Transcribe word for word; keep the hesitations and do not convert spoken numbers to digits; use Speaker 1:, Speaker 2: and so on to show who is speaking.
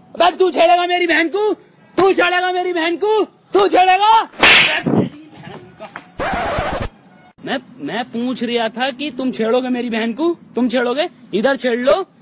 Speaker 1: बस तू छेड़ेगा मेरी बहन को, तू छेड़ेगा मेरी बहन को, तू छेड़ेगा। मैं मैं पूछ रहा था कि तुम छेड़ोगे मेरी बहन को, तुम छेड़ोगे? इधर छेड़ लो।